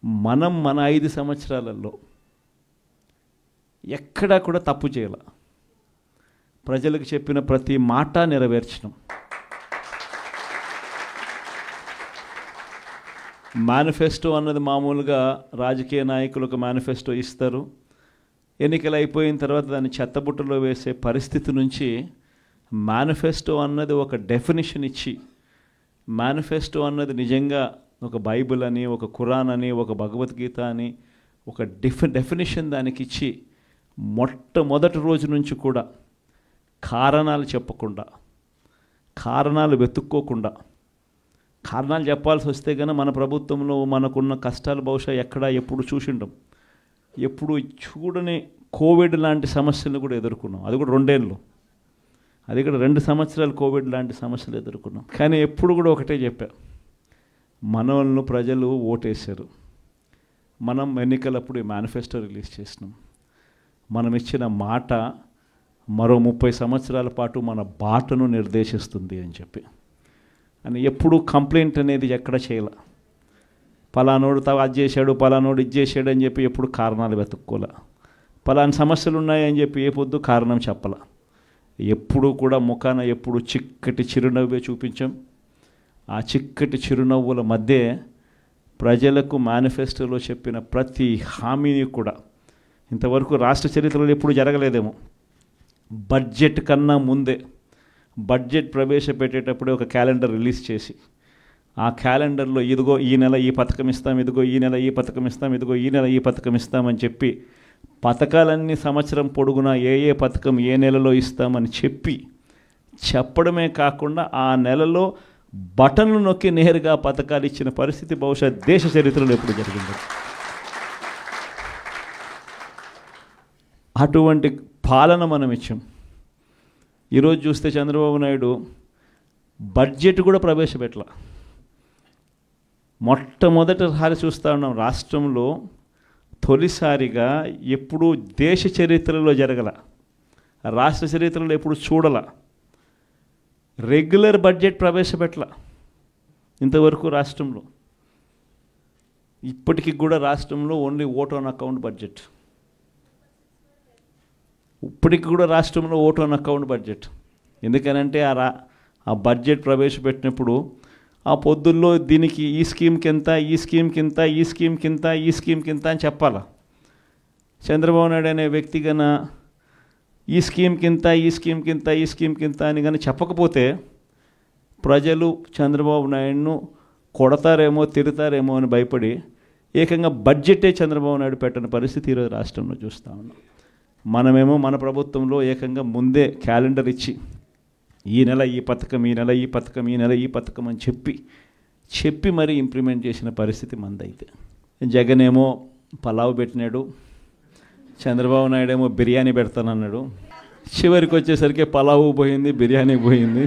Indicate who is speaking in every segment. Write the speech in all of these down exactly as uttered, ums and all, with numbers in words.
Speaker 1: మనం మన ఐదు సంవత్సరాలలో ఎక్కడా కూడా తప్పు చేయాల, ప్రజలకు చెప్పిన ప్రతి మాట నెరవేర్చడం. మేనిఫెస్టో అన్నది మామూలుగా రాజకీయ నాయకులకు మేనిఫెస్టో ఇస్తారు, ఎన్నికలు అయిపోయిన తర్వాత దాన్ని చెత్తబుట్టలో వేసే పరిస్థితి నుంచి మేనిఫెస్టో అన్నది ఒక డెఫినిషన్ ఇచ్చి, మేనిఫెస్టో అన్నది నిజంగా ఒక బైబిల్ అని, ఒక ఖురాన్ అని, ఒక భగవద్గీత అని ఒక డెఫి డెఫినిషన్ దానికి ఇచ్చి మొట్టమొదటి రోజు నుంచి కూడా కారణాలు చెప్పకుండా, కారణాలు వెతుక్కోకుండా, కారణాలు చెప్పాల్సి వస్తే కనుక మన ప్రభుత్వంలో మనకున్న కష్టాలు బహుశా ఎక్కడా ఎప్పుడు చూసిండం, ఎప్పుడు చూడని కోవిడ్ లాంటి సమస్యలను కూడా ఎదుర్కొన్నాం. అది కూడా రెండేళ్ళు, అది కూడా రెండు సంవత్సరాలు కోవిడ్ లాంటి సమస్యలు ఎదుర్కొన్నాం. కానీ ఎప్పుడు కూడా ఒకటే చెప్పా, మనల్ని ప్రజలు ఓటేశారు, మనం ఎన్నికలప్పుడు ఈ మేనిఫెస్టో రిలీజ్ చేసినాం, మనం ఇచ్చిన మాట మరో ముప్పై సంవత్సరాల పాటు మన బాటను నిర్దేశిస్తుంది అని చెప్పి. అని ఎప్పుడు కంప్లైంట్ అనేది ఎక్కడ చేయాల, పలానోడు తా అది చేశాడు, పలానోడు ఇది చేశాడు అని చెప్పి ఎప్పుడు కారణాలు వెతుక్కోలే, పలానా సమస్యలు ఉన్నాయని చెప్పి ఏ పొద్దు కారణం చెప్పాల. ఎప్పుడు కూడా ముఖాన ఎప్పుడు చిక్కటి చిరునవ్వే చూపించాం. ఆ చిక్కటి చిరునవ్వుల మధ్య ప్రజలకు మేనిఫెస్టోలో చెప్పిన ప్రతి హామీని కూడా ఇంతవరకు రాష్ట్ర చరిత్రలో ఎప్పుడు జరగలేదేమో, బడ్జెట్ కన్నా ముందే బడ్జెట్ ప్రవేశపెట్టేటప్పుడే ఒక క్యాలెండర్ రిలీజ్ చేసి, ఆ క్యాలెండర్లో ఇదిగో ఈ నెల ఈ పథకం ఇస్తాం, ఇదిగో ఈ నెల ఈ పథకం ఇస్తాం, ఇదిగో ఈ నెల ఈ పథకం ఇస్తామని చెప్పి పథకాలన్నీ సంవత్సరం పొడుగునా ఏ ఏ పథకం ఏ నెలలో ఇస్తామని చెప్పి చెప్పడమే కాకుండా ఆ నెలలో బటన్లు నొక్కి నేరుగా పథకాలు ఇచ్చిన పరిస్థితి బహుశా దేశ చరిత్రలో ఎప్పుడు జరిగింది. అటువంటి పాలన మనం ఇచ్చాం. ఈరోజు చూస్తే చంద్రబాబు నాయుడు బడ్జెట్ కూడా ప్రవేశపెట్టల. మొట్టమొదటిసారి చూస్తూ ఉన్నాం రాష్ట్రంలో తొలిసారిగా, ఎప్పుడు దేశ చరిత్రలో జరగల, రాష్ట్ర చరిత్రలో ఎప్పుడు చూడల, రెగ్యులర్ బడ్జెట్ ప్రవేశపెట్టల ఇంతవరకు రాష్ట్రంలో. ఇప్పటికి కూడా రాష్ట్రంలో only vote on account budget, ఇప్పటికి కూడా రాష్ట్రంలో ఓట్ ఆన్ అకౌంట్ బడ్జెట్. ఎందుకనంటే ఆ రా ఆ బడ్జెట్ ప్రవేశపెట్టినప్పుడు ఆ పొద్దుల్లో దీనికి ఈ స్కీమ్కి ఎంత, ఈ స్కీమ్కి ఇంత, ఈ స్కీమ్కి ఇంత, ఈ స్కీమ్కి ఇంత అని చెప్పాలా. చంద్రబాబు నాయుడు అనే వ్యక్తి కన్నా ఈ స్కీమ్కి ఇంత, ఈ స్కీమ్కి ఇంత, ఈ స్కీమ్కి ఇంత అని కానీ చెప్పకపోతే ప్రజలు చంద్రబాబు నాయుడును కొడతారేమో, తిడతారేమో అని భయపడి ఏకంగా బడ్జెటే చంద్రబాబు నాయుడు పెట్టని పరిస్థితి ఈరోజు రాష్ట్రంలో చూస్తూ ఉన్నాం. మనమేమో మన ప్రభుత్వంలో ఏకంగా ముందే క్యాలెండర్ ఇచ్చి ఈ నెల ఈ పథకం, ఈ నెల ఈ పథకం, ఈ నెల ఈ పథకం అని చెప్పి చెప్పి మరీ ఇంప్లిమెంట్ చేసిన పరిస్థితి మందైతే. జగన్ ఏమో పలావ్ పెట్టినాడు, చంద్రబాబు నాయుడు ఏమో బిర్యానీ పెడతానన్నాడు. చివరికి వచ్చేసరికి పలావు పోయింది, బిర్యానీ పోయింది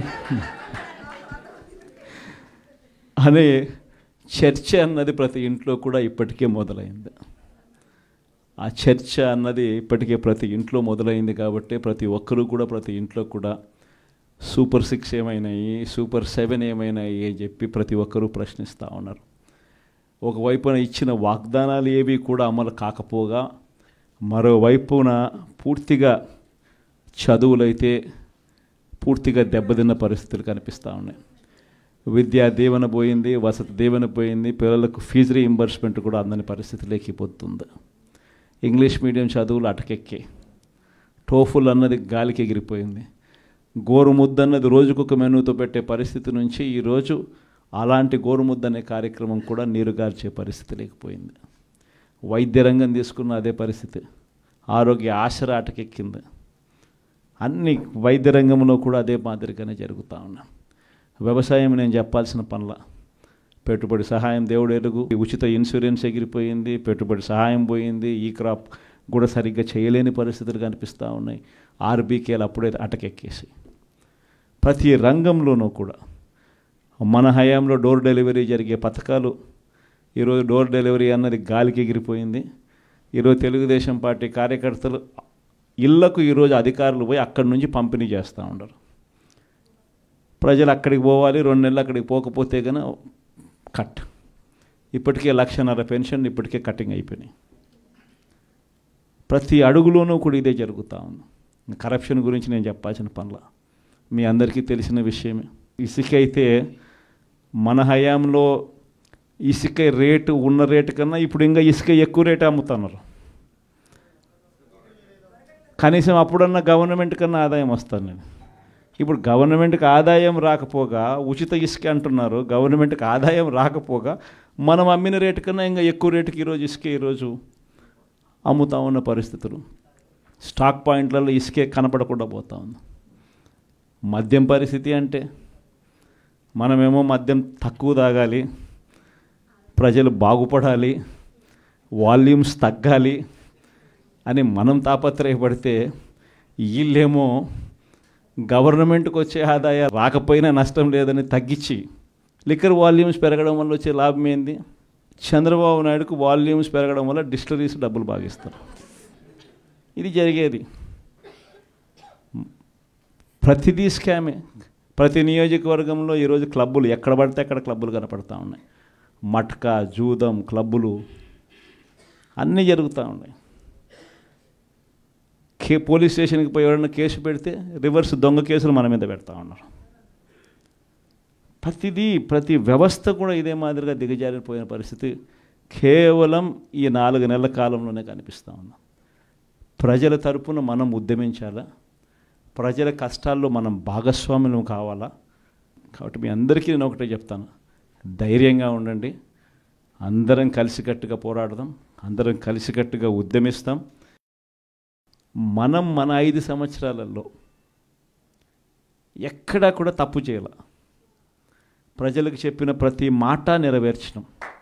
Speaker 1: అనే చర్చ అన్నది ప్రతి ఇంట్లో కూడా ఇప్పటికే మొదలైంది. ఆ చర్చ అన్నది ఇప్పటికే ప్రతి ఇంట్లో మొదలైంది కాబట్టి ప్రతి ఒక్కరూ కూడా ప్రతి ఇంట్లో కూడా సూపర్ సిక్స్ ఏమైనాయి, సూపర్ సెవెన్ ఏమైనాయి అని చెప్పి ప్రతి ఒక్కరూ ప్రశ్నిస్తూ ఉన్నారు. ఒకవైపున ఇచ్చిన వాగ్దానాలు ఏవి కూడా అమలు కాకపోగా, మరోవైపున పూర్తిగా చదువులైతే పూర్తిగా దెబ్బతిన్న పరిస్థితులు కనిపిస్తూ ఉన్నాయి. విద్యా దీవెన పోయింది, వసతి దీవెన పోయింది, పిల్లలకు ఫీజు రీయింబర్స్మెంట్ కూడా అందని పరిస్థితిలోకి పోతుంది. ఇంగ్లీష్ మీడియం చదువులు అటకెక్కి, టోఫుల్ అన్నది గాలికి ఎగిరిపోయింది. గోరుముద్ద అన్నది రోజుకొక మెనూతో పెట్టే పరిస్థితి నుంచి ఈరోజు అలాంటి గోరుముద్ద అనే కార్యక్రమం కూడా నీరుగార్చే పరిస్థితి లేకపోయింది. వైద్య రంగం తీసుకున్న అదే పరిస్థితి, ఆరోగ్య ఆశర అటకెక్కింది. అన్ని వైద్య రంగంలో కూడా అదే మాదిరిగానే జరుగుతూ ఉన్నాయి. వ్యవసాయం నేను చెప్పాల్సిన పనుల, పెట్టుబడి సహాయం దేవుడు ఎరుగు, ఉచిత ఇన్సూరెన్స్ ఎగిరిపోయింది, పెట్టుబడి సహాయం పోయింది, ఈ క్రాప్ కూడా సరిగ్గా చేయలేని పరిస్థితులు కనిపిస్తూ ఉన్నాయి. ఆర్బీకేలు అప్పుడే అటకెక్కేసి ప్రతి రంగంలోనూ కూడా మన హయాంలో డోర్ డెలివరీ జరిగే పథకాలు ఈరోజు డోర్ డెలివరీ అన్నది గాలికి ఎగిరిపోయింది. ఈరోజు తెలుగుదేశం పార్టీ కార్యకర్తలు ఇళ్లకు ఈరోజు అధికారులు పోయి అక్కడి నుంచి పంపిణీ చేస్తూ ఉండరు. ప్రజలు అక్కడికి పోవాలి, రెండు నెలలు అక్కడికి పోకపోతే కనుక కట్. ఇప్పటికే లక్షన్నర పెన్షన్ ఇప్పటికే కటింగ్ అయిపోయినాయి. ప్రతి అడుగులోనూ కూడా ఇదే జరుగుతూ ఉంది. కరప్షన్ గురించి నేను చెప్పాల్సిన పనుల మీ అందరికీ తెలిసిన విషయమే. ఇసుక అయితే మన హయాంలో ఇసుక రేటు ఉన్న రేటు కన్నా ఇప్పుడు ఇంకా ఇసుక ఎక్కువ రేటు అమ్ముతున్నారు. కనీసం అప్పుడన్నా గవర్నమెంట్ కన్నా ఆదాయం వస్తాను నేను. ఇప్పుడు గవర్నమెంట్కి ఆదాయం రాకపోగా ఉచిత ఇసుక అంటున్నారు. గవర్నమెంట్కి ఆదాయం రాకపోగా మనం అమ్మిన రేటు కన్నా ఇంకా ఎక్కువ రేటుకి ఈరోజు ఇసుక ఈరోజు అమ్ముతా ఉన్న పరిస్థితులు. స్టాక్ పాయింట్లలో ఇసుకే కనపడకుండా పోతా ఉంది. మద్యం పరిస్థితి అంటే మనమేమో మద్యం తక్కువ తాగాలి, ప్రజలు బాగుపడాలి, వాల్యూమ్స్ తగ్గాలి అని మనం తాపత్రయపడితే వీళ్ళేమో గవర్నమెంట్కి వచ్చే ఆదాయం రాకపోయినా నష్టం లేదని తగ్గించి లిక్కర్ వాల్యూమ్స్ పెరగడం వల్ల వచ్చే లాభం ఏంది? చంద్రబాబు నాయుడుకు వాల్యూమ్స్ పెరగడం వల్ల డిస్టిలరీస్ డబ్బులు బాగిస్తారు. ఇది జరిగేది. ప్రతిదీ స్కామే. ప్రతి నియోజకవర్గంలో ఈరోజు క్లబ్బులు ఎక్కడ పడితే అక్కడ క్లబ్బులు కనపడతా ఉన్నాయి. మట్కా, జూదం క్లబ్బులు అన్నీ జరుగుతూ ఉన్నాయి. కే పోలీస్ స్టేషన్కి పోయి ఎవరైనా కేసు పెడితే రివర్స్ దొంగ కేసులు మన మీద పెడతా ఉన్నారు. ప్రతిదీ ప్రతి వ్యవస్థ కూడా ఇదే మాదిరిగా దిగజారిపోయిన పరిస్థితి కేవలం ఈ నాలుగు నెలల కాలంలోనే కనిపిస్తూ ఉన్నాం. ప్రజల తరపున మనం ఉద్యమించాలా, ప్రజల కష్టాల్లో మనం భాగస్వామ్యం కావాలా. కాబట్టి మీ అందరికీ నేను ఒకటే చెప్తాను, ధైర్యంగా ఉండండి. అందరం కలిసికట్టుగా పోరాడదాం, అందరం కలిసికట్టుగా ఉద్యమిస్తాం. మనం మన ఐదు సంవత్సరాలలో ఎక్కడా కూడా తప్పు చేయాల. ప్రజలకు చెప్పిన ప్రతి మాట నెరవేర్చడం.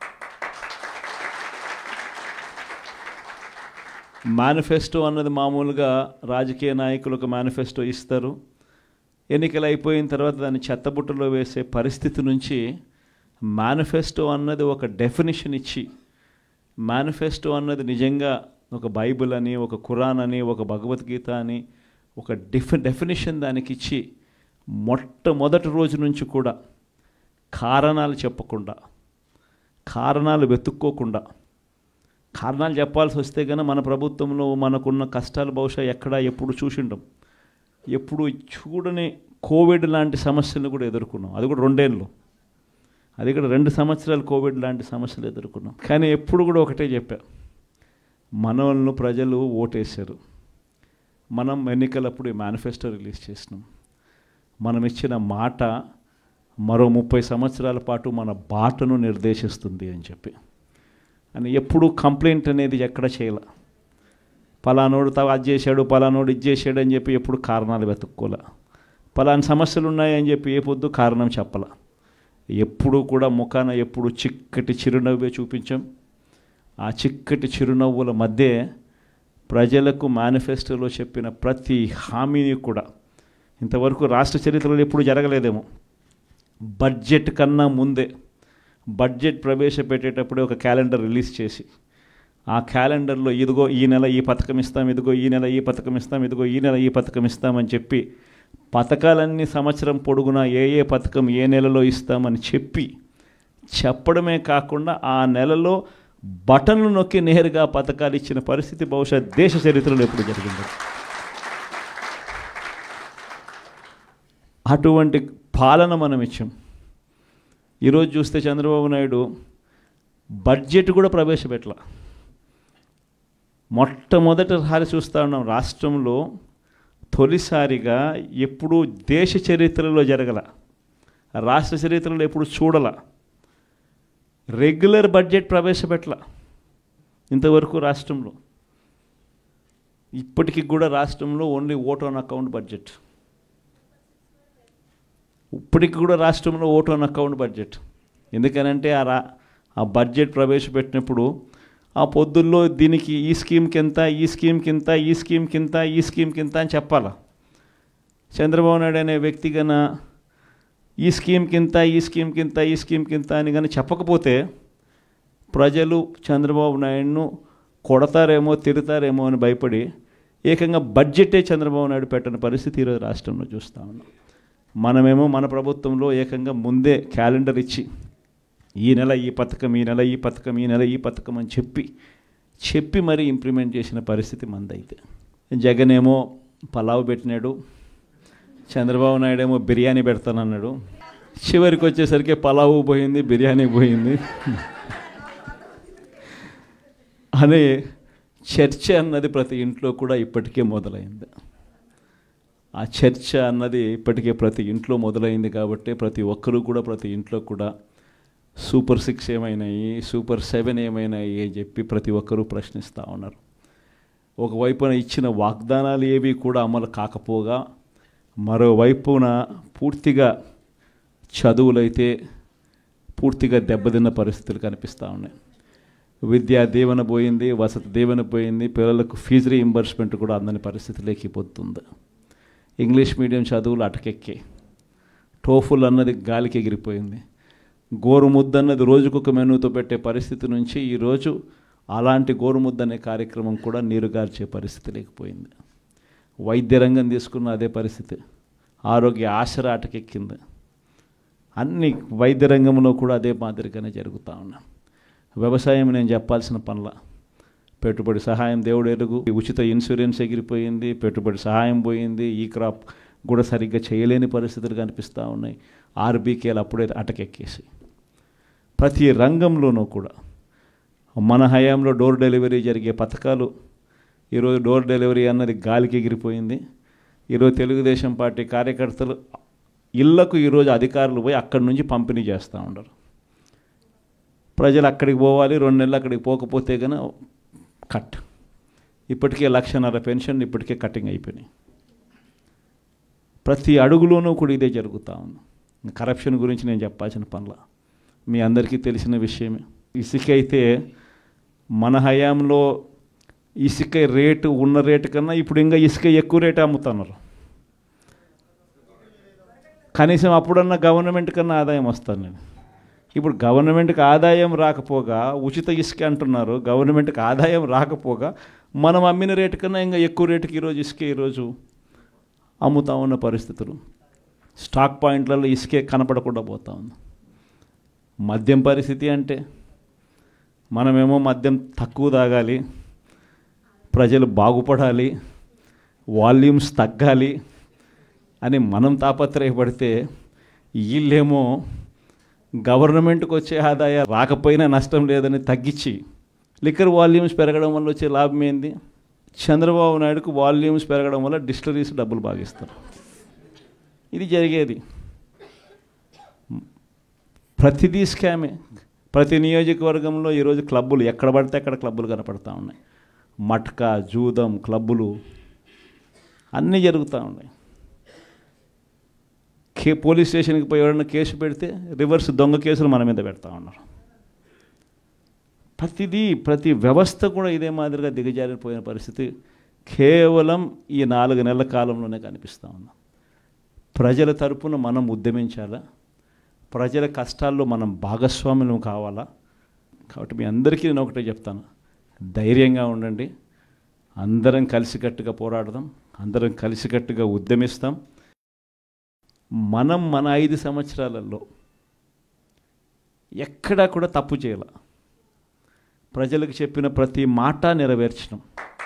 Speaker 1: మేనిఫెస్టో అన్నది మామూలుగా రాజకీయ నాయకులకు మేనిఫెస్టో ఇస్తారు. ఎన్నికలు అయిపోయిన తర్వాత దాన్ని చెత్తబుట్టలో వేసే పరిస్థితి నుంచి మేనిఫెస్టో అన్నది ఒక డెఫినిషన్ ఇచ్చి, మేనిఫెస్టో అన్నది నిజంగా ఒక బైబిల్ అని, ఒక ఖురాన్ అని, ఒక భగవద్గీత అని ఒక డెఫి డెఫినేషన్ దానికి ఇచ్చి మొట్టమొదటి రోజు నుంచి కూడా కారణాలు చెప్పకుండా, కారణాలు వెతుక్కోకుండా, కారణాలు చెప్పాల్సి వస్తే కనుక మన ప్రభుత్వంలో మనకున్న కష్టాలు బహుశా ఎక్కడా ఎప్పుడు చూసిండం. ఎప్పుడు చూడని కోవిడ్ లాంటి సమస్యలను కూడా ఎదుర్కొన్నాం. అది కూడా రెండేళ్ళు, అది కూడా రెండు సంవత్సరాలు కోవిడ్ లాంటి సమస్యలు ఎదుర్కొన్నాం. కానీ ఎప్పుడు కూడా ఒకటే చెప్పా, మనల్ని ప్రజలు ఓటేశారు. మనం ఎన్నికలప్పుడు ఈ మేనిఫెస్టో రిలీజ్ చేసినాం. మనం ఇచ్చిన మాట మరో ముప్పై సంవత్సరాల పాటు మన బాటను నిర్దేశిస్తుంది అని చెప్పి. అని ఎప్పుడు కంప్లైంట్ అనేది ఎక్కడ చేయాల. పలానోడు తా అది చేశాడు, పలానోడు ఇది చేశాడు అని చెప్పి ఎప్పుడు కారణాలు వెతుక్కోలే. పలానా సమస్యలు ఉన్నాయని చెప్పి ఏ పొద్దు కారణం చెప్పాల. ఎప్పుడు కూడా ముఖాన ఎప్పుడు చిక్కటి చిరునవ్వే చూపించాం. ఆ చిక్కటి చిరునవ్వుల మధ్య ప్రజలకు మేనిఫెస్టోలో చెప్పిన ప్రతి హామీని కూడా ఇంతవరకు రాష్ట్ర చరిత్రలో ఎప్పుడు జరగలేదేమో. బడ్జెట్ కన్నా ముందే బడ్జెట్ ప్రవేశపెట్టేటప్పుడే ఒక క్యాలెండర్ రిలీజ్ చేసి, ఆ క్యాలెండర్లో ఇదిగో ఈ నెల ఈ పథకం ఇస్తాం, ఇదిగో ఈ నెల ఈ పథకం ఇస్తాం, ఇదిగో ఈ నెల ఈ పథకం ఇస్తామని చెప్పి పథకాలన్నీ సంవత్సరం పొడుగునా ఏ ఏ పథకం ఏ నెలలో ఇస్తామని చెప్పి చెప్పడమే కాకుండా ఆ నెలలో బటన్లు నొక్కి నేరుగా పథకాలు ఇచ్చిన పరిస్థితి బహుశా దేశ చరిత్రలో ఎప్పుడు జరిగింది. అటువంటి పాలన మనం ఇచ్చాం. ఈరోజు చూస్తే చంద్రబాబు నాయుడు బడ్జెట్ కూడా ప్రవేశపెట్టల. మొట్టమొదటిసారి చూస్తూ ఉన్నాం రాష్ట్రంలో తొలిసారిగా ఎప్పుడు దేశ చరిత్రలో జరగల, రాష్ట్ర చరిత్రలో ఎప్పుడు చూడల రెగ్యులర్ బడ్జెట్ ప్రవేశపెట్టల ఇంతవరకు రాష్ట్రంలో. ఇప్పటికి కూడా రాష్ట్రంలో only vote on account budget. ఇప్పటికి కూడా రాష్ట్రంలో ఓట్ ఆన్ అకౌంట్ బడ్జెట్. ఎందుకనంటే ఆ రా ఆ బడ్జెట్ ప్రవేశపెట్టినప్పుడు ఆ పొద్దుల్లో దీనికి ఈ స్కీమ్కి ఎంత, ఈ స్కీమ్కి ఎంత, ఈ స్కీమ్కి ఎంత, ఈ స్కీమ్కి ఎంత అని చెప్పాలా. చంద్రబాబు నాయుడు అనే వ్యక్తి గన ఈ స్కీమ్కి ఇంత, ఈ స్కీమ్కి ఇంత, ఈ స్కీమ్కి ఇంత అని కానీ చెప్పకపోతే ప్రజలు చంద్రబాబు నాయుడును కొడతారేమో, తిడతారేమో అని భయపడి ఏకంగా బడ్జెటే చంద్రబాబు నాయుడు పెట్టని పరిస్థితి ఈరోజు రాష్ట్రంలో చూస్తూ ఉన్నాం. మనమేమో మన ప్రభుత్వంలో ఏకంగా ముందే క్యాలెండర్ ఇచ్చి ఈ నెల ఈ పథకం, ఈ నెల ఈ పథకం, ఈ నెల ఈ పథకం అని చెప్పి చెప్పి మరీ ఇంప్లిమెంట్ చేసిన పరిస్థితి మందైతే. జగన్ ఏమో పలావ్ పెట్టినాడు, చంద్రబాబు నాయుడు ఏమో బిర్యానీ పెడతానన్నాడు. చివరికి వచ్చేసరికి పలావు పోయింది, బిర్యానీ పోయింది అనే చర్చ అన్నది ప్రతి ఇంట్లో కూడా ఇప్పటికే మొదలైంది. ఆ చర్చ అన్నది ఇప్పటికే ప్రతి ఇంట్లో మొదలైంది కాబట్టి ప్రతి ఒక్కరూ కూడా ప్రతి ఇంట్లో కూడా సూపర్ సిక్స్ ఏమైనాయి, సూపర్ సెవెన్ ఏమైనాయి అని చెప్పి ప్రతి ఒక్కరూ ప్రశ్నిస్తూ ఉన్నారు. ఒకవైపున ఇచ్చిన వాగ్దానాలు ఏవి కూడా అమలు కాకపోగా మరోవైపున పూర్తిగా చదువులైతే పూర్తిగా దెబ్బతిన్న పరిస్థితులు కనిపిస్తూ ఉన్నాయి. విద్యా దీవెన పోయింది, వసతి దీవెన పోయింది, పిల్లలకు ఫీజు రీయింబర్స్మెంట్ కూడా అందని పరిస్థితిలోకి పోతుంది. ఇంగ్లీష్ మీడియం చదువులు అటకెక్కి, టోఫుల్ అన్నది గాలికి ఎగిరిపోయింది. గోరుముద్ద అన్నది రోజుకొక మెనూతో పెట్టే పరిస్థితి నుంచి ఈరోజు అలాంటి గోరుముద్ద అనే కార్యక్రమం కూడా నీరుగార్చే పరిస్థితి లేకపోయింది. వైద్య రంగం తీసుకున్న అదే పరిస్థితి. ఆరోగ్య ఆసరా అటకెక్కింది. అన్ని వైద్య రంగంలో కూడా అదే మాదిరిగానే జరుగుతూ ఉన్నాయి. వ్యవసాయం నేను చెప్పాల్సిన పనుల, పెట్టుబడి సహాయం దేవుడు ఎరుగు, ఉచిత ఇన్సూరెన్స్ ఎగిరిపోయింది, పెట్టుబడి సహాయం పోయింది, ఈ క్రాప్ కూడా సరిగ్గా చేయలేని పరిస్థితులు కనిపిస్తూ ఉన్నాయి. ఆర్బీకేలు అప్పుడే అటకెక్కేసి ప్రతి రంగంలోనూ కూడా మన హయాంలో డోర్ డెలివరీ జరిగే పథకాలు ఈరోజు డోర్ డెలివరీ అన్నది గాలికి ఎగిరిపోయింది. ఈరోజు తెలుగుదేశం పార్టీ కార్యకర్తలు ఇళ్లకు ఈరోజు అధికారులు పోయి అక్కడి నుంచి పంపిణీ చేస్తూ ఉండరు. ప్రజలు అక్కడికి పోవాలి, రెండు నెలలు అక్కడికి పోకపోతే కనుక కట్. ఇప్పటికే లక్షన్నర పెన్షన్ ఇప్పటికే కటింగ్ అయిపోయినాయి. ప్రతి అడుగులోనూ కూడా ఇదే జరుగుతూ ఉంది. కరప్షన్ గురించి నేను చెప్పాల్సిన పనుల మీ అందరికీ తెలిసిన విషయమే. ఇసుక అయితే మన హయాంలో ఇసుక రేటు ఉన్న రేటు కన్నా ఇప్పుడు ఇంకా ఇసుక ఎక్కువ రేటు అమ్ముతున్నారు. కనీసం అప్పుడన్నా గవర్నమెంట్ కన్నా ఆదాయం వస్తాను నేను. ఇప్పుడు గవర్నమెంట్కి ఆదాయం రాకపోగా ఉచిత ఇసుక అంటున్నారు. గవర్నమెంట్కి ఆదాయం రాకపోగా మనం అమ్మిన రేటు కన్నా ఇంకా ఎక్కువ రేటుకి ఈరోజు ఇసుక ఈరోజు అమ్ముతా ఉన్న పరిస్థితులు. స్టాక్ పాయింట్లలో ఇసుకే కనపడకుండా పోతా ఉంది. మద్యం పరిస్థితి అంటే మనమేమో మద్యం తక్కువ తాగాలి, ప్రజలు బాగుపడాలి, వాల్యూమ్స్ తగ్గాలి అని మనం తాపత్రయపడితే వీళ్ళేమో గవర్నమెంట్కి వచ్చే ఆదాయం రాకపోయినా నష్టం లేదని తగ్గించి లిక్కర్ వాల్యూమ్స్ పెరగడం వల్ల వచ్చే లాభం ఏంది? చంద్రబాబు నాయుడుకు వాల్యూమ్స్ పెరగడం వల్ల డిస్టిలరీస్ డబ్బులు బాగిస్తారు. ఇది జరిగేది. ప్రతిదీ స్కామే. ప్రతి నియోజకవర్గంలో ఈరోజు క్లబ్బులు ఎక్కడ పడితే అక్కడ క్లబ్బులు కనపడతా ఉన్నాయి. మట్కా, జూదం క్లబ్బులు అన్నీ జరుగుతూ ఉన్నాయి. కే పోలీస్ స్టేషన్కి పోయి ఎవరైనా కేసు పెడితే రివర్స్ దొంగ కేసులు మన మీద పెడతా ఉన్నారు. ప్రతిదీ ప్రతి వ్యవస్థ కూడా ఇదే మాదిరిగా దిగజారిపోయిన పరిస్థితి కేవలం ఈ నాలుగు నెలల కాలంలోనే కనిపిస్తూ ఉంది. ప్రజల తరపున మనం ఉద్యమించాలా, ప్రజల కష్టాల్లో మనం భాగస్వాములం కావాలా. కాబట్టి మీ అందరికీ నేను ఒకటే చెప్తాను, ధైర్యంగా ఉండండి. అందరం కలిసికట్టుగా పోరాడదాం, అందరం కలిసికట్టుగా ఉద్యమిస్తాం. మనం మన ఐదు సంవత్సరాలలో ఎక్కడా కూడా తప్పు చేయాల. ప్రజలకు చెప్పిన ప్రతి మాట నెరవేర్చడం.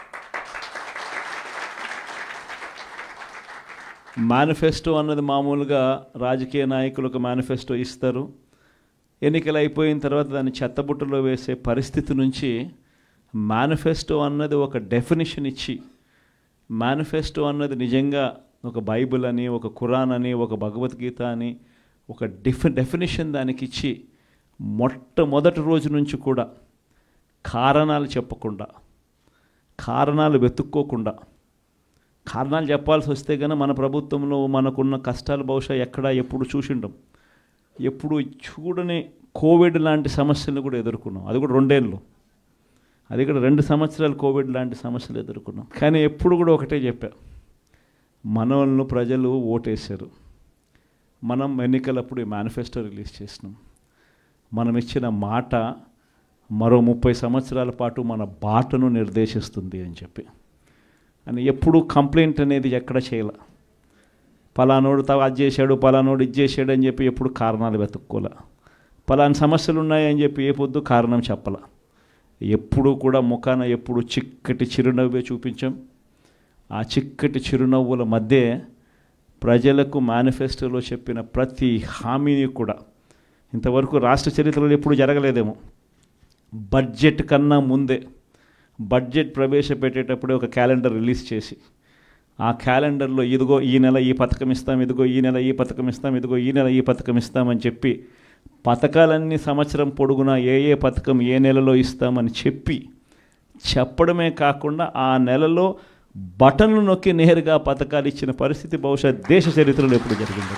Speaker 1: మేనిఫెస్టో అన్నది మామూలుగా రాజకీయ నాయకులకు మేనిఫెస్టో ఇస్తారు. ఎన్నికలు అయిపోయిన తర్వాత దాన్ని చెత్తబుట్టలో వేసే పరిస్థితి నుంచి మేనిఫెస్టో అన్నది ఒక డెఫినిషన్ ఇచ్చి, మేనిఫెస్టో అన్నది నిజంగా ఒక బైబిల్ అని, ఒక ఖురాన్ అని, ఒక భగవద్గీత అని ఒక డిఫ డెఫినిషన్ దానికి ఇచ్చి మొట్టమొదటి రోజు నుంచి కూడా కారణాలు చెప్పకుండా, కారణాలు వెతుక్కోకుండా, కారణాలు చెప్పాల్సి వస్తే కనుక మన ప్రభుత్వంలో మనకున్న కష్టాలు బహుశా ఎక్కడా ఎప్పుడు చూసిండం. ఎప్పుడు చూడని కోవిడ్ లాంటి సమస్యలు కూడా ఎదుర్కొన్నాం. అది కూడా రెండేళ్ళు, అది కూడా రెండు సంవత్సరాలు కోవిడ్ లాంటి సమస్యలు ఎదుర్కొన్నాం. కానీ ఎప్పుడు కూడా ఒకటే చెప్పా, మనల్ని ప్రజలు ఓటేశారు. మనం ఎన్నికలప్పుడు ఈ మేనిఫెస్టో రిలీజ్ చేసినాం. మనం ఇచ్చిన మాట మరో ముప్పై సంవత్సరాల పాటు మన బాటను నిర్దేశిస్తుంది అని చెప్పి అని ఎప్పుడు కంప్లైంట్ అనేది ఎక్కడ చేయాల. పలానోడు తా అది చేశాడు, పలానోడు ఇది చేశాడు అని చెప్పి ఎప్పుడు కారణాలు వెతుక్కోలే. పలానా సమస్యలు ఉన్నాయని చెప్పి ఏ పొద్దు కారణం చెప్పాల. ఎప్పుడు కూడా ముఖాన ఎప్పుడు చిక్కటి చిరునవ్వే చూపించాం. ఆ చిక్కటి చిరునవ్వుల మధ్య ప్రజలకు మేనిఫెస్టోలో చెప్పిన ప్రతి హామీని కూడా ఇంతవరకు రాష్ట్ర చరిత్రలో ఎప్పుడు జరగలేదేమో. బడ్జెట్ కన్నా ముందే బడ్జెట్ ప్రవేశపెట్టేటప్పుడే ఒక క్యాలెండర్ రిలీజ్ చేసి ఆ క్యాలెండర్లో ఇదిగో ఈ నెల ఈ పథకం ఇస్తాం, ఇదిగో ఈ నెల ఈ పథకం ఇస్తాం, ఇదిగో ఈ నెల ఈ పథకం ఇస్తామని చెప్పి పథకాలన్నీ సంవత్సరం పొడుగునా ఏ ఏ పథకం ఏ నెలలో ఇస్తామని చెప్పి చెప్పడమే కాకుండా ఆ నెలలో బటన్లు నొక్కి నేరుగా పథకాలు ఇచ్చిన పరిస్థితి బహుశా దేశ చరిత్రలో ఎప్పుడు జరిగింది.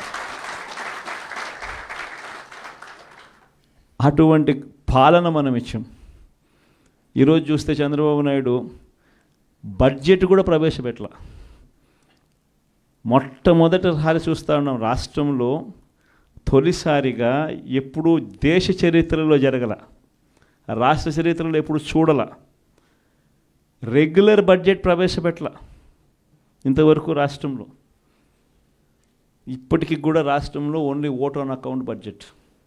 Speaker 1: అటువంటి పాలన మనం ఇచ్చాం. ఈరోజు చూస్తే చంద్రబాబు నాయుడు బడ్జెట్ కూడా ప్రవేశపెట్టల. మొట్టమొదటిసారి చూస్తూ ఉన్నాం రాష్ట్రంలో తొలిసారిగా ఎప్పుడూ దేశ చరిత్రలో జరగల, రాష్ట్ర చరిత్రలో ఎప్పుడు చూడల రెగ్యులర్ బడ్జెట్ ప్రవేశపెట్టల ఇంతవరకు రాష్ట్రంలో. ఇప్పటికి కూడా రాష్ట్రంలో only vote on account budget.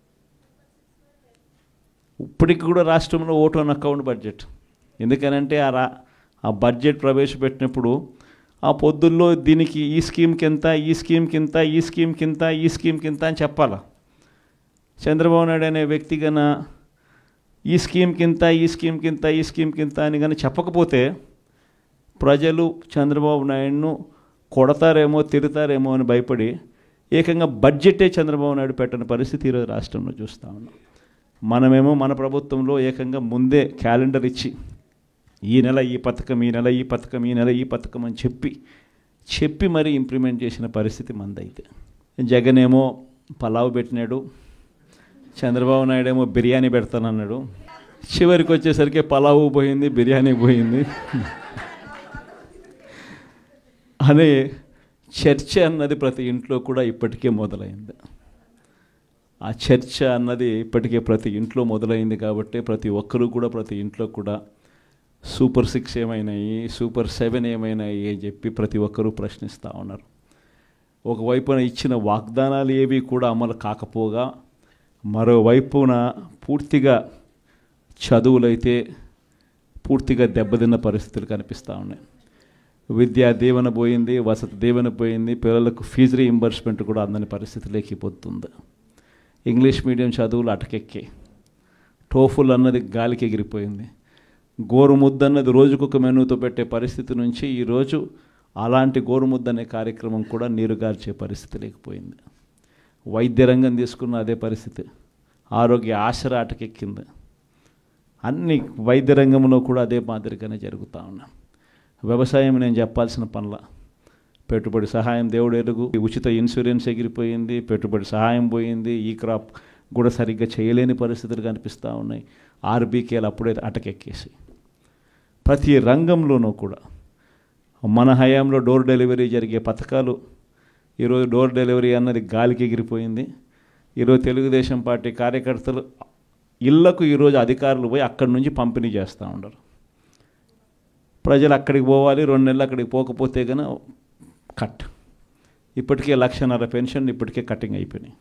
Speaker 1: ఇప్పటికి కూడా రాష్ట్రంలో ఓట్ ఆన్ అకౌంట్ బడ్జెట్. ఎందుకనంటే ఆ రా ఆ బడ్జెట్ ప్రవేశపెట్టినప్పుడు ఆ పొద్దుల్లో దీనికి ఈ స్కీమ్కి ఎంత, ఈ స్కీమ్కి ఇంత, ఈ స్కీమ్కి ఇంత, ఈ స్కీమ్కి ఇంత అని చెప్పాలా. చంద్రబాబు నాయుడు అనే వ్యక్తి గన ఈ స్కీమ్కి ఇంత, ఈ స్కీమ్కి ఇంత, ఈ స్కీమ్కి ఇంత అని కానీ చెప్పకపోతే ప్రజలు చంద్రబాబు నాయుడును కొడతారేమో తిడతారేమో అని భయపడి ఏకంగా బడ్జెటే చంద్రబాబు నాయుడు పెట్టని పరిస్థితి ఈరోజు రాష్ట్రంలో చూస్తూ ఉన్నాం. మనమేమో మన ప్రభుత్వంలో ఏకంగా ముందే క్యాలెండర్ ఇచ్చి ఈ నెల ఈ పథకం, ఈ నెల ఈ పథకం, ఈ నెల ఈ పథకం అని చెప్పి చెప్పి మరీ ఇంప్లిమెంట్ చేసిన పరిస్థితి మందైతే. జగన్ ఏమో పలావ్ పెట్టినాడు, చంద్రబాబు నాయుడు ఏమో బిర్యానీ పెడతానన్నాడు. చివరికి వచ్చేసరికి పలావు పోయింది, బిర్యానీ పోయింది అనే చర్చ అన్నది ప్రతి ఇంట్లో కూడా ఇప్పటికే మొదలైంది. ఆ చర్చ అన్నది ఇప్పటికే ప్రతి ఇంట్లో మొదలైంది కాబట్టి ప్రతి ఒక్కరూ కూడా ప్రతి ఇంట్లో కూడా సూపర్ సిక్స్ ఏమైనాయి, సూపర్ సెవెన్ ఏమైనాయి అని చెప్పి ప్రతి ఒక్కరూ ప్రశ్నిస్తూ ఉన్నారు. ఒకవైపున ఇచ్చిన వాగ్దానాలు ఏవి కూడా అమలు కాకపోగా మరోవైపున పూర్తిగా చదువులైతే పూర్తిగా దెబ్బతిన్న పరిస్థితులు కనిపిస్తూ ఉన్నాయి. విద్యా దీవెన పోయింది, వసతి దీవెన పోయింది, పిల్లలకు ఫీజు రీయింబర్స్మెంట్ కూడా అందని పరిస్థితిలోకి పోతుంది. ఇంగ్లీష్ మీడియం చదువులు అటకెక్కి, టోఫుల్ అన్నది గాలికి ఎగిరిపోయింది. గోరుముద్ద అన్నది రోజుకొక మెనూతో పెట్టే పరిస్థితి నుంచి ఈరోజు అలాంటి గోరుముద్ద అనే కార్యక్రమం కూడా నీరుగార్చే పరిస్థితి లేకపోయింది. వైద్య రంగం తీసుకున్న అదే పరిస్థితి, ఆరోగ్య ఆసరా అటకెక్కింది. అన్ని వైద్య రంగంలో కూడా అదే మాదిరిగానే జరుగుతూ ఉన్నాయి. వ్యవసాయం నేను చెప్పాల్సిన పనుల పెట్టుబడి సహాయం దేవుడు ఎరుగు, ఉచిత ఇన్సూరెన్స్ ఎగిరిపోయింది, పెట్టుబడి సహాయం పోయింది, ఈ క్రాప్ కూడా సరిగ్గా చేయలేని పరిస్థితులు కనిపిస్తూ ఉన్నాయి. ఆర్బీకేలు అప్పుడే అటకెక్కేసి ప్రతి రంగంలోనూ కూడా మన హయాంలో డోర్ డెలివరీ జరిగే పథకాలు ఈరోజు డోర్ డెలివరీ అన్నది గాలికి ఎగిరిపోయింది. ఈరోజు తెలుగుదేశం పార్టీ కార్యకర్తలు ఇళ్లకు ఈరోజు అధికారులు పోయి అక్కడి నుంచి పంపిణీ చేస్తూ ఉండరు. ప్రజలు అక్కడికి పోవాలి, రెండు నెలలు అక్కడికి పోకపోతే కనుక కట్. ఇప్పటికే లక్షన్నర పెన్షన్ ఇప్పటికే కటింగ్ అయిపోయినాయి.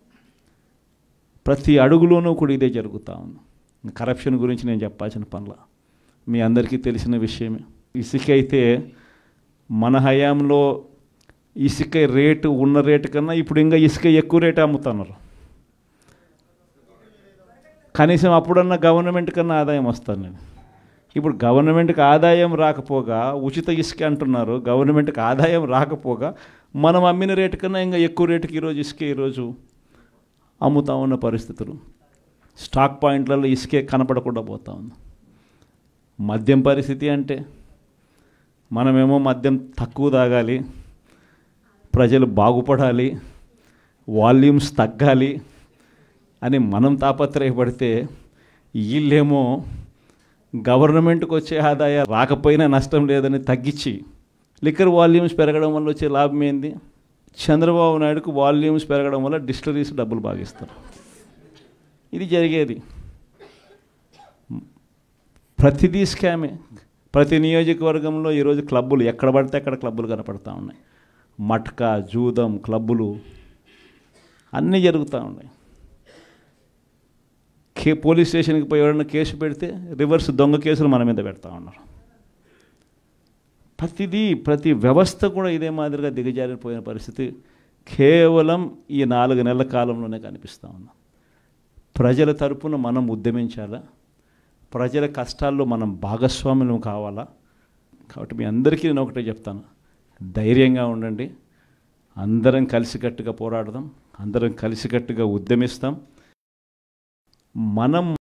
Speaker 1: ప్రతి అడుగులోనూ కూడా ఇదే జరుగుతూ ఉంది. కరప్షన్ గురించి నేను చెప్పాల్సిన పనుల మీ అందరికీ తెలిసిన విషయమే. ఇసుక అయితే మన హయాంలో ఇసుక రేటు ఉన్న రేటు కన్నా ఇప్పుడు ఇంకా ఇసుక ఎక్కువ రేటు అమ్ముతున్నారు. కనీసం అప్పుడన్నా గవర్నమెంట్ కన్నా ఆదాయం వస్తాను నేను. ఇప్పుడు గవర్నమెంట్కి ఆదాయం రాకపోగా ఉచిత ఇసుక అంటున్నారు, గవర్నమెంట్కి ఆదాయం రాకపోగా మనం అమ్మిన రేటు కన్నా ఇంకా ఎక్కువ రేటుకి ఈరోజు ఇసుక ఈరోజు అమ్ముతా ఉన్న పరిస్థితులు. స్టాక్ పాయింట్లలో ఇసుకే కనపడకుండా పోతా ఉంది. మద్యం పరిస్థితి అంటే మనమేమో మద్యం తక్కువ తాగాలి, ప్రజలు బాగుపడాలి, వాల్యూమ్స్ తగ్గాలి అని మనం తాపత్రయపడితే వీళ్ళేమో గవర్నమెంట్కి వచ్చే ఆదాయం రాకపోయినా నష్టం లేదని తగ్గించి లిక్కర్ వాల్యూమ్స్ పెరగడం వల్ల వచ్చే లాభం ఏంది? చంద్రబాబు నాయుడుకు వాల్యూమ్స్ పెరగడం వల్ల డిస్టిలరీస్ డబ్బులు బాగిస్తారు. ఇది జరిగేది. ప్రతిదీ స్కామే. ప్రతి నియోజకవర్గంలో ఈరోజు క్లబ్బులు ఎక్కడ పడితే అక్కడ క్లబ్బులు కనపడతా ఉన్నాయి. మట్కా, జూదం క్లబ్బులు అన్నీ జరుగుతూ ఉన్నాయి. కే పోలీస్ స్టేషన్కి పోయి ఎవరైనా కేసు పెడితే రివర్స్ దొంగ కేసులు మన మీద పెడతా ఉన్నారు. ప్రతిదీ ప్రతి వ్యవస్థ కూడా ఇదే మాదిరిగా దిగజారిపోయిన పరిస్థితి కేవలం ఈ నాలుగు నెలల కాలంలోనే కనిపిస్తూ ఉన్నాం. ప్రజల తరపున మనం ఉద్యమించాలా, ప్రజల కష్టాల్లో మనం భాగస్వాములం కావాలా. కాబట్టి మీ అందరికీ నేను ఒకటే చెప్తాను, ధైర్యంగా ఉండండి, అందరం కలిసికట్టుగా పోరాడదాం, అందరం కలిసికట్టుగా ఉద్యమిస్తాం. మనం